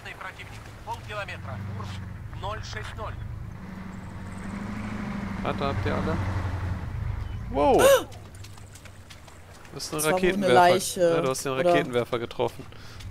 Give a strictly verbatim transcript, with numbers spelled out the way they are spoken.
Встречный противник. Полкилометра. Курс ноль шесть ноль. Warte, habt ihr alle? Wow! Das ist ein Das war wohl eine Raketenwerfer. Leiche, Ja, du hast den oder? Raketenwerfer getroffen.